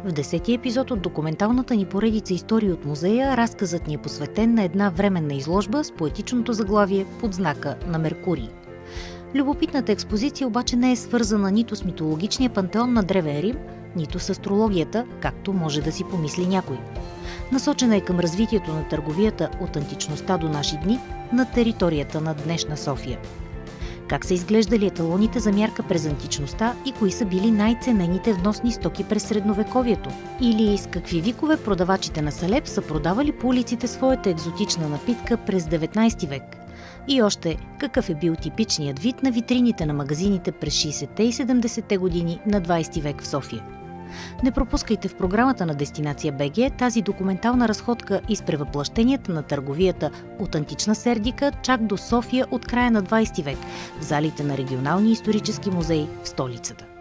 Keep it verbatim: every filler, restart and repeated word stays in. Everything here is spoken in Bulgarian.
В десети епизод от документалната ни поредица истории от музея, разказът ни е посветен на една временна изложба с поетичното заглавие "Под знака на Меркурий". Любопитната експозиция обаче не е свързана нито с митологичния пантеон на Древен Рим, нито с астрологията, както може да си помисли някой. Насочена е към развитието на търговията от античността до наши дни на територията на днешна София. Как са изглеждали еталоните за мярка през античността и кои са били най-ценените вносни стоки през средновековието? Или с какви викове продавачите на Салеп са продавали по улиците своята екзотична напитка през деветнайсети век? И още, какъв е бил типичният вид на витрините на магазините през шейсетте и седемдесетте години на двайсети век в София? Не пропускайте в програмата на Дестинация БГ тази документална разходка из превъплъщенията на търговията от антична Сердика чак до София от края на двайсети век в залите на Регионалния исторически музей в столицата.